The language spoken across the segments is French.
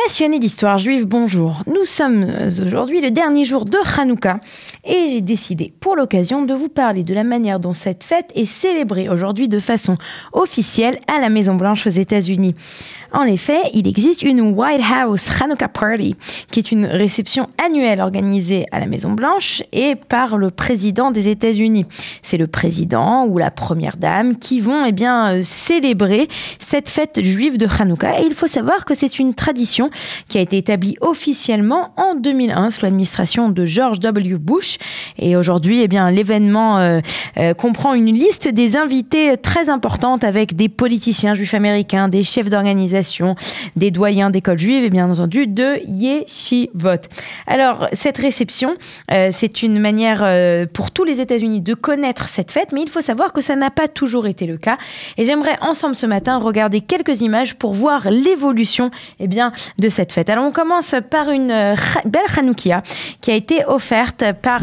Passionnés d'histoire juive, bonjour. Nous sommes aujourd'hui le dernier jour de Hanouka et j'ai décidé pour l'occasion de vous parler de la manière dont cette fête est célébrée aujourd'hui de façon officielle à la Maison-Blanche aux États-Unis. En effet, il existe une White House Hanukkah Party, qui est une réception annuelle organisée à la Maison-Blanche et par le président des États-Unis. C'est le président ou la première dame qui vont célébrer cette fête juive de Hanouka. Et il faut savoir que c'est une tradition qui a été établie officiellement en 2001 sous l'administration de George W. Bush. Et aujourd'hui, l'événement comprend une liste des invités très importante avec des politiciens juifs américains, des chefs d'organisation, des doyens d'écoles juives et bien entendu de yeshivot. Alors, cette réception, c'est une manière pour tous les États-Unis de connaître cette fête, mais il faut savoir que ça n'a pas toujours été le cas. Et j'aimerais ensemble ce matin regarder quelques images pour voir l'évolution de cette fête. Alors, on commence par une belle Hanoukia qui a été offerte par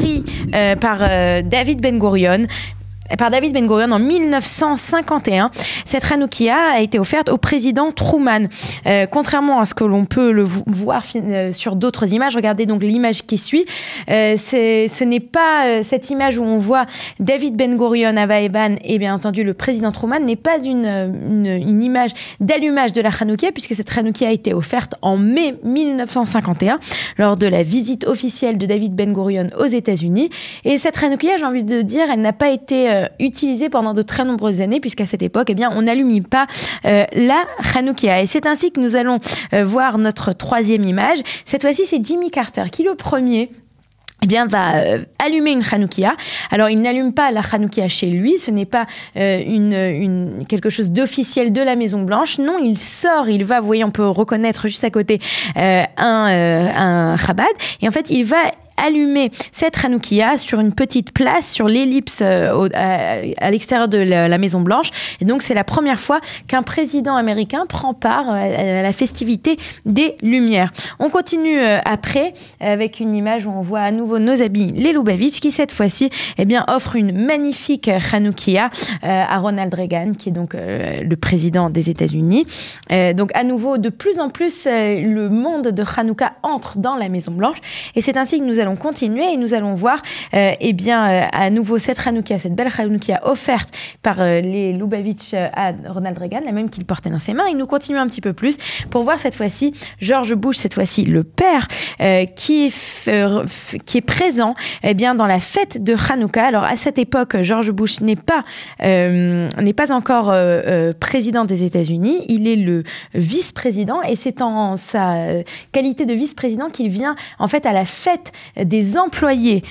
David Ben-Gurion. Par David Ben-Gurion en 1951. Cette Hanoukia a été offerte au président Truman. Contrairement à ce que l'on peut le voir sur d'autres images, regardez donc l'image qui suit. Ce n'est pas cette image où on voit David Ben-Gurion à Vaeban et bien entendu le président Truman n'est pas une image d'allumage de la Hanoukia puisque cette Hanoukia a été offerte en mai 1951 lors de la visite officielle de David Ben-Gurion aux États-Unis. Et cette Hanoukia, j'ai envie de dire, elle n'a pas été utilisée pendant de très nombreuses années puisqu'à cette époque, on n'allumait pas la Hanoukia. Et c'est ainsi que nous allons voir notre troisième image. Cette fois-ci, c'est Jimmy Carter qui, le premier, va allumer une Hanoukia. Alors, il n'allume pas la Hanoukia chez lui, ce n'est pas quelque chose d'officiel de la Maison-Blanche. Non, il sort, il va, vous voyez, on peut reconnaître juste à côté un Chabad. Et en fait, il va allumer cette Hanoukia sur une petite place, sur l'ellipse à l'extérieur de la Maison-Blanche. Et donc, c'est la première fois qu'un président américain prend part à la festivité des Lumières. On continue après avec une image où on voit à nouveau nos amis, les Lubavitch, qui cette fois-ci offre une magnifique Hanoukia à Ronald Reagan, qui est donc le président des États-Unis. Donc, à nouveau, de plus en plus, le monde de Hanouka entre dans la Maison-Blanche. Et c'est ainsi que nous allons continuer et nous allons voir à nouveau cette Hanoukia, cette belle Hanoukia offerte par les Lubavitch à Ronald Reagan, la même qu'il portait dans ses mains. Et nous continuons un petit peu plus pour voir cette fois-ci George Bush, cette fois-ci le père, qui est présent dans la fête de Hanouka. Alors à cette époque, George Bush n'est pas encore président des États-Unis, il est le vice-président et c'est en sa qualité de vice-président qu'il vient en fait à la fête des employés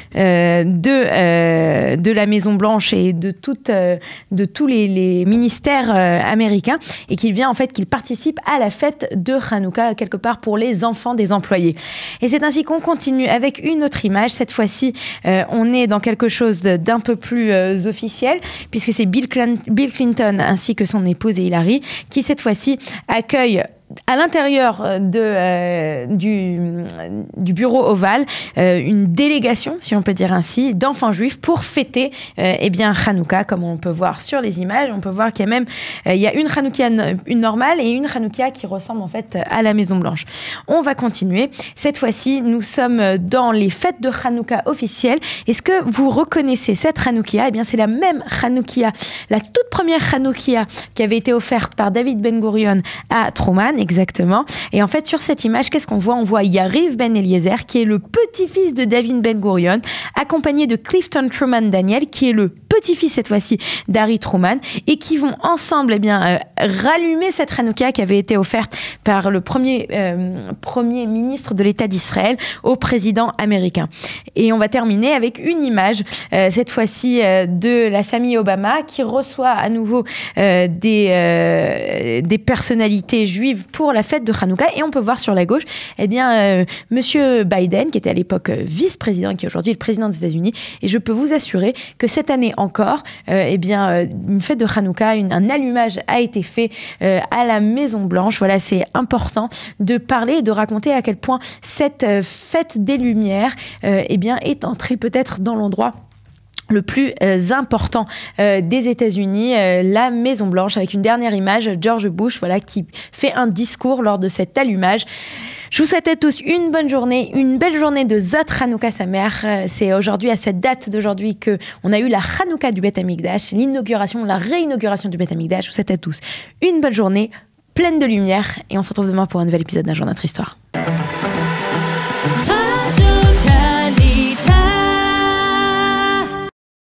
de la Maison-Blanche et de tous les ministères américains et qu'il participe à la fête de Hanouka quelque part pour les enfants des employés. Et c'est ainsi qu'on continue avec une autre image. Cette fois-ci, on est dans quelque chose d'un peu plus officiel puisque c'est Bill Clinton ainsi que son épouse Hillary qui cette fois-ci accueillent à l'intérieur du bureau ovale, une délégation, si on peut dire ainsi, d'enfants juifs pour fêter Hanouka, comme on peut voir sur les images. On peut voir qu'il y a même il y a une Hanoukia une normale et une Hanoukia qui ressemble en fait à la Maison-Blanche. On va continuer. Cette fois-ci, nous sommes dans les fêtes de Hanouka officielles. Est-ce que vous reconnaissez cette Hanoukia ? C'est la même Hanoukia, la toute première Hanoukia qui avait été offerte par David Ben-Gurion à Truman. Exactement. Et en fait, sur cette image, qu'est-ce qu'on voit ? On voit Yariv Ben Eliezer, qui est le petit-fils de David Ben-Gurion, accompagné de Clifton Truman Daniel, qui est le petit-fils cette fois-ci d'Harry Truman, et qui vont ensemble rallumer cette Hanoukia qui avait été offerte par le premier ministre de l'État d'Israël au président américain. Et on va terminer avec une image, cette fois-ci de la famille Obama, qui reçoit à nouveau des personnalités juives pour la fête de Hanouka. Et on peut voir sur la gauche, Monsieur Biden, qui était à l'époque vice-président, qui est aujourd'hui le président des États-Unis. Et je peux vous assurer que cette année encore, une fête de Hanouka, un allumage a été fait à la Maison-Blanche. Voilà, c'est important de parler et de raconter à quel point cette fête des Lumières est entrée peut-être dans l'endroit le plus important des États-Unis, la Maison Blanche, avec une dernière image, George Bush, voilà, qui fait un discours lors de cet allumage. Je vous souhaite à tous une bonne journée, une belle journée de Zot Hanouka Samer. C'est aujourd'hui, à cette date d'aujourd'hui, que on a eu la Hanouka du Beth Amikdash, l'inauguration, la réinauguration du Beth Amikdash. Je vous souhaite à tous une bonne journée, pleine de lumière, et on se retrouve demain pour un nouvel épisode d'Un jour notre histoire.